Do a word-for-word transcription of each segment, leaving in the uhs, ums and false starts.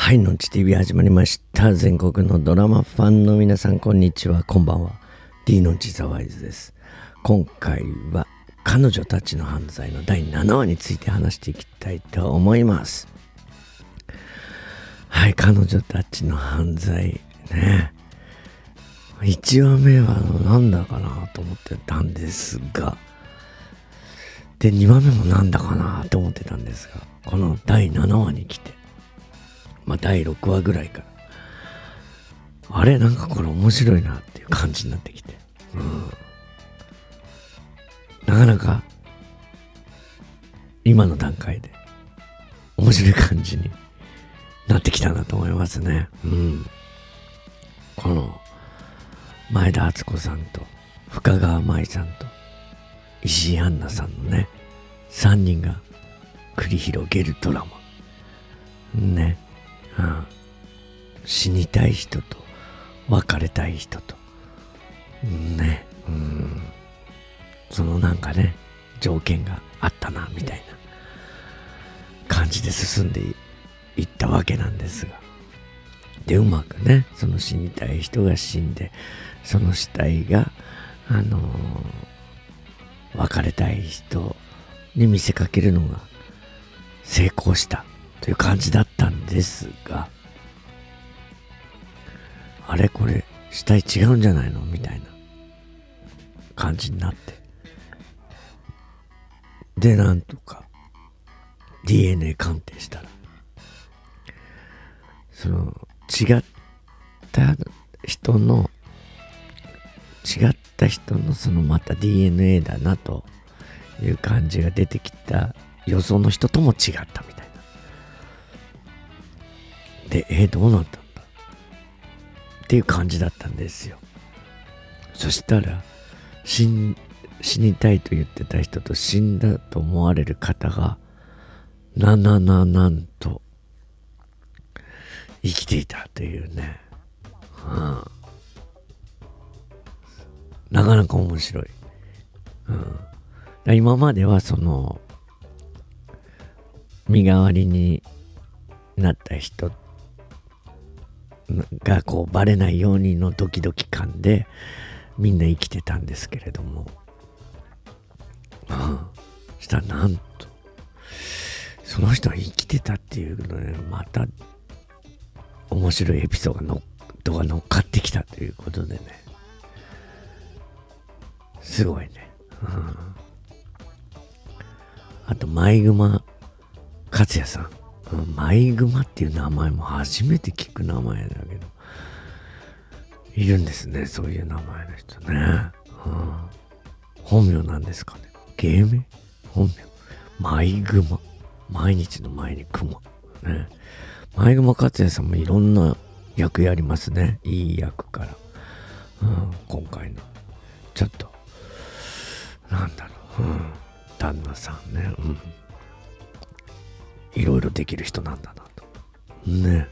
はい、のんち ティーブイ 始まりました。全国のドラマファンの皆さん、こんにちは、こんばんは。 D のんちザワイズです。今回は彼女たちの犯罪のだいななわについて話していきたいと思います。はい、彼女たちの犯罪ね、いちわめはなんだかなと思ってたんですが、でにわめもなんだかなと思ってたんですが、このだいななわに来て、まあだいろくわぐらいから、あれなんかこれ面白いなっていう感じになってきて、うん、なかなか今の段階で面白い感じになってきたなと思いますね。うん、この前田敦子さんと深川舞さんと石井杏奈さんのねさんにんが繰り広げるドラマね、うん、死にたい人と別れたい人とね、うん、そのなんかね条件があったなみたいな感じで進んでいったわけなんですが、でうまくねその死にたい人が死んで、その死体があのー、別れたい人に見せかけるのが成功したという感じだったんですが、あれこれ死体違うんじゃないのみたいな感じになって、でなんとか ディーエヌエー 鑑定したら、その違った人の違った人のそのまた ディーエヌエー だなという感じが出てきた予想の人とも違ったみたいな。で、えー、どうなったんだっていう感じだったんですよ。そしたら死ん死にたいと言ってた人と死んだと思われる方がななななんと生きていたというね、うん、なかなか面白い、うん、今まではその身代わりになった人がこうバレないようにのドキドキ感でみんな生きてたんですけれども、うん、したらなんとその人が生きてたっていうので、ね、また面白いエピソードがのとが乗っかってきたということでね、すごいね、うん、あと舞熊克也さん、うん、舞熊っていう名前も初めて聞く名前だけどいるんですね、そういう名前の人ね、うん、本名なんですかね、芸名、本名舞熊、毎日の前に熊ね、舞熊克也さんもいろんな役やりますね、いい役から、うん、今回のちょっとなんだろう、うん、旦那さんね、うん、いろいろできる人なんだなとね、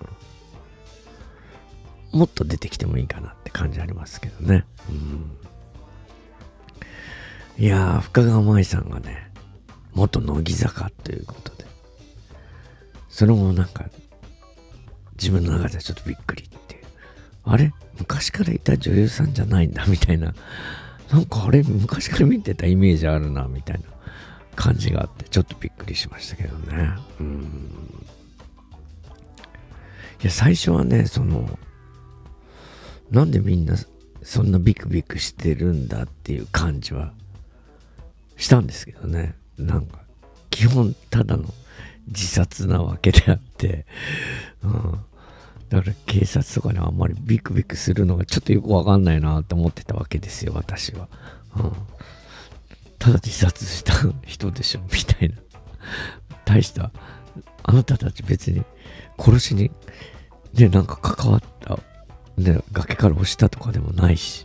うん、もっと出てきてもいいかなって感じありますけどね、うん、いやー深川舞さんがね元乃木坂ということで、それもなんか自分の中ではちょっとびっくりっていう、あれ昔からいた女優さんじゃないんだみたいな、なんかあれ昔から見てたイメージあるなみたいな感じがあってちょっとびっくりしましたけどね。うん、いや最初はねそのなんでみんなそんなビクビクしてるんだっていう感じはしたんですけどね、なんか基本ただの自殺なわけであって、うん、だから警察とかにあんまりビクビクするのがちょっとよくわかんないなと思ってたわけですよ私は、うん、ただ自殺した人でしょみたいな、大したあなたたち別に殺しにねなんか関わったね、崖から落ちたとかでもないし、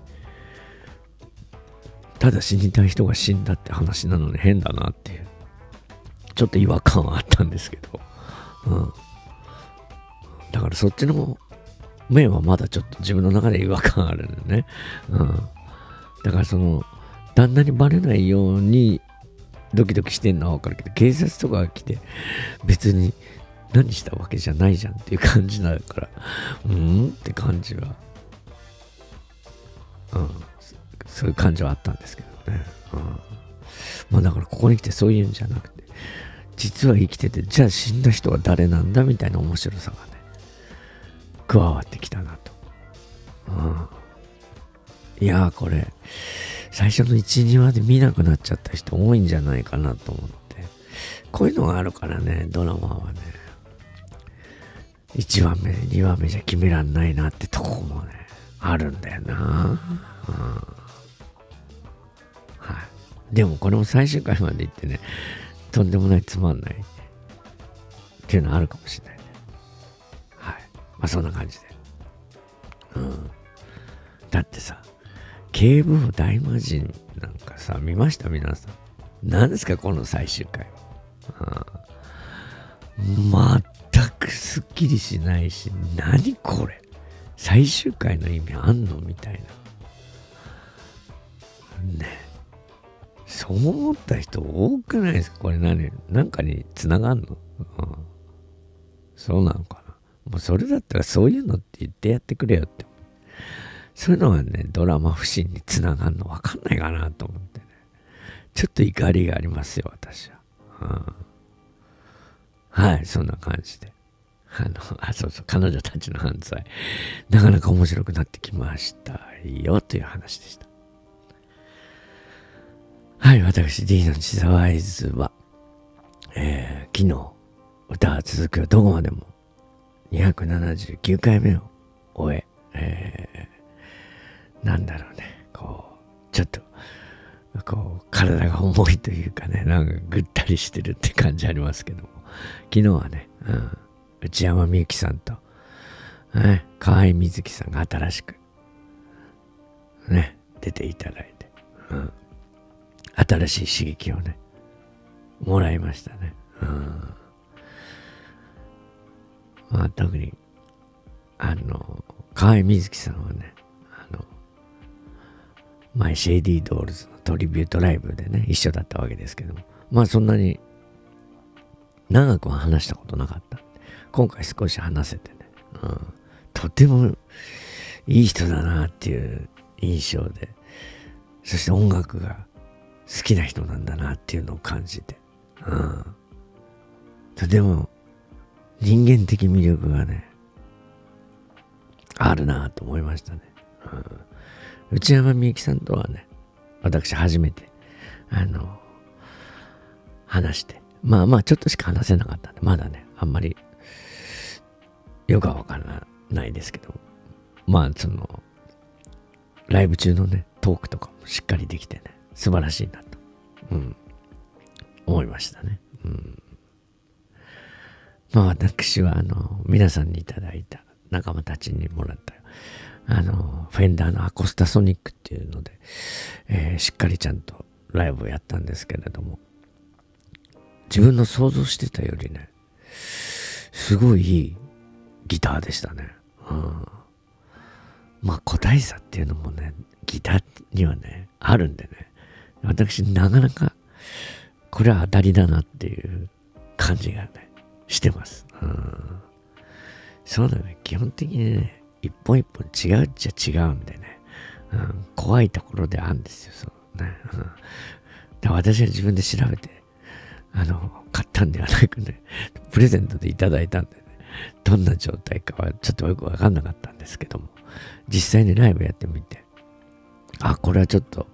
ただ死にたい人が死んだって話なのに変だなっていうちょっと違和感はあったんですけど、うん、だからそっちの面はまだちょっと自分の中で違和感あるのね、うん、だからその旦那にバレないようにドキドキしてんのは分かるけど、警察とかが来て別に何したわけじゃないじゃんっていう感じだから、うーんって感じは、うん、そういう感情はあったんですけどね。うん、まあだからここに来てそういうんじゃなくて、実は生きてて、じゃあ死んだ人は誰なんだみたいな面白さがね、加わってきたなと。うん、いやーこれ、最初のいち、にわで見なくなっちゃった人多いんじゃないかなと思って。こういうのがあるからね、ドラマはね、いちわめ、にわめじゃ決めらんないなってとこもね、あるんだよな。うん、はい。でもこれも最終回まで行ってね、とんでもないつまんないっていうのはあるかもしれないね。はい。まあそんな感じで。うん。だってさ、警部補大魔神なんかさ、見ました皆さん。何ですかこの最終回は。うん、全くすっきりしないし、何これ最終回の意味あんのみたいな。ね。そう思った人多くないですかこれ何なんかに繋がんの、うん、そうなのかな。もうそれだったらそういうのって言ってやってくれよって。そういうのがね、ドラマ不信に繋がんの分かんないかなと思ってね。ちょっと怒りがありますよ、私は。うん、はい、そんな感じで。あの、あ、そうそう、彼女たちの犯罪。なかなか面白くなってきましたよ、という話でした。はい、私、D のチザワイズは、えー、昨日、歌は続くよ、どこまでも、にひゃくななじゅうきゅうかいめを終え、えー、なんだろうね、こう、ちょっと、こう、体が重いというかね、なんかぐったりしてるって感じありますけども、昨日はね、うん、内山みゆきさんと、ね、河合瑞希さんが新しく、ね、出ていただいて、うん、新しい刺激をね、もらいましたね。うん、まあ、特に、あの、河合瑞希さんはね、あの、前シェイディードールズのトリビュートライブでね、一緒だったわけですけども、まあそんなに長くは話したことなかった。今回少し話せてね、うん、とてもいい人だなっていう印象で、そして音楽が好きな人なんだなっていうのを感じて、うん、とても人間的魅力がね、あるなと思いましたね。うん、内山みゆきさんとはね、私初めて、あの、話して、まあまあちょっとしか話せなかったんで、まだね、あんまりよくはわからないですけど、まあその、ライブ中のね、トークとかもしっかりできてね、素晴らしいなと、うん、思いましたね。うん、まあ私はあの、皆さんにいただいた仲間たちにもらったあの、フェンダーのアコスタソニックっていうので、えー、しっかりちゃんとライブをやったんですけれども、自分の想像してたよりね、すごいいいギターでしたね。うん、まあ個体差っていうのもね、ギターにはね、あるんでね、私なかなかこれは当たりだなっていう感じがね、してます。うん、そうだね、基本的にね、一本一本違うっちゃ違うんでね、うん、怖いところであるんですよ、そうね。うん、で私は自分で調べて、あの、買ったんではなくね、プレゼントでいただいたんでね、どんな状態かはちょっとよくわかんなかったんですけども、実際にライブやってみて、あ、これはちょっと、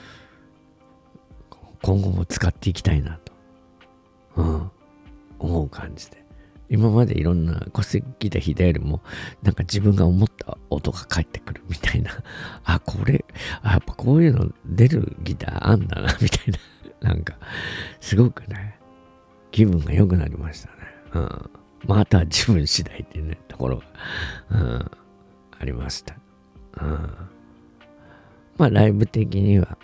今後も使っていきたいなと、うん、思う感じで。今までいろんな個性ギター弾いたよりも、なんか自分が思った音が返ってくるみたいな。あ、これ、あ、やっぱこういうの出るギターあんだな、みたいな。なんか、すごくね、気分が良くなりましたね。うん。まあ、あとは自分次第っていうね、ところが、うん、ありました。うん。まあ、ライブ的には、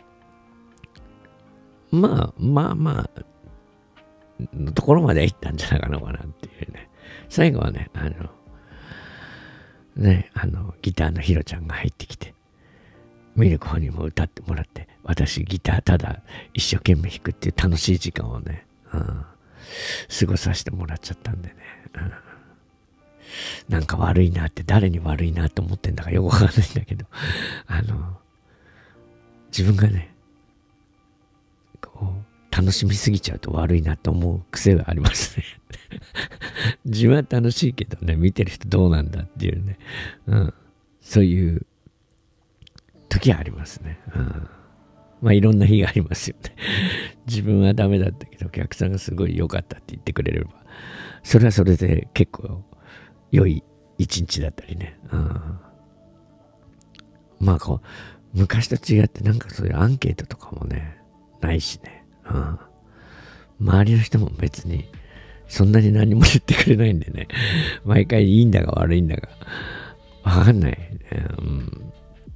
まあ、まあまあ、のところまで行ったんじゃないかなっていうね。最後はね、あの、ね、あの、ギターのヒロちゃんが入ってきて、ミルク方にも歌ってもらって、私ギターただ一生懸命弾くっていう楽しい時間をね、うん、 過ごさせてもらっちゃったんでね、うん、なんか悪いなって、誰に悪いなと思ってんだかよくわかんないんだけど、あの自分がねこう楽しみすぎちゃうと悪いなと思う癖がありますね自分は楽しいけどね、見てる人どうなんだっていうね、うん、そういう時はありますね、うん、まあいろんな日がありますよね自分はダメだったけどお客さんがすごい良かったって言ってくれれば、それはそれで結構良い一日だったりね、うん、まあこう昔と違ってなんかそういうアンケートとかもねないしね、うん、周りの人も別にそんなに何も言ってくれないんでね、毎回いいんだか悪いんだかわかんない、ね、うん、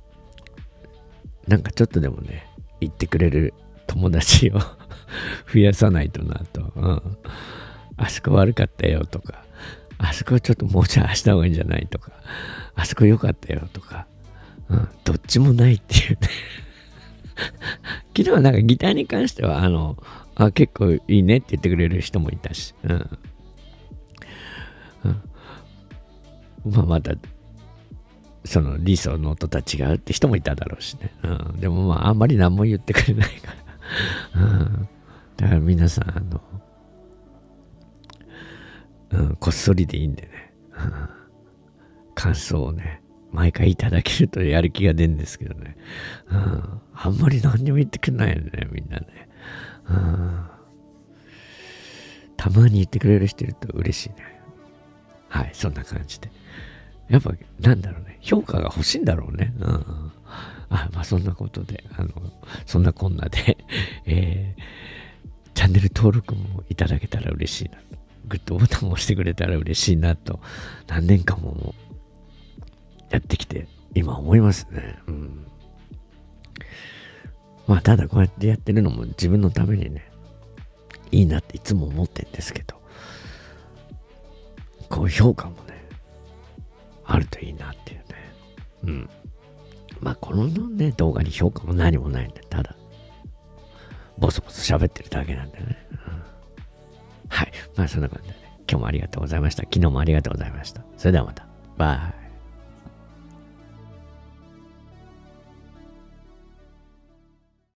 なんかちょっとでもね言ってくれる友達を増やさないとなと、うん、あそこ悪かったよとか、あそこちょっともうちょいした方がいいんじゃないとか、あそこ良かったよとか、うん、どっちもないっていうね昨日はなんかギターに関してはあのあ結構いいねって言ってくれる人もいたし、うんうん、まあまたその理想の音とは違うって人もいただろうしね、うん、でもまああんまり何も言ってくれないから、うん、だから皆さんあの、うん、こっそりでいいんでね、うん、感想をね毎回いただけるとやる気が出るんですけどね、うん、あんまり何にも言ってくれないよねみんなね、うん、たまに言ってくれる人いると嬉しいね。はい、そんな感じでやっぱなんだろうね、評価が欲しいんだろうね、うん、あまあそんなことであのそんなこんなで、えー、チャンネル登録もいただけたら嬉しいな、グッドボタンも押してくれたら嬉しいなと何年間もやってきて今思いますね、うん、まあただこうやってやってるのも自分のためにねいいなっていつも思ってるんですけど、こう評価もねあるといいなっていうね、うん、まあこのね動画に評価も何もないんで、ただボソボソ喋ってるだけなんでね、うん、はい、まあそんな感じでね、今日もありがとうございました。昨日もありがとうございました。それではまた、バイ。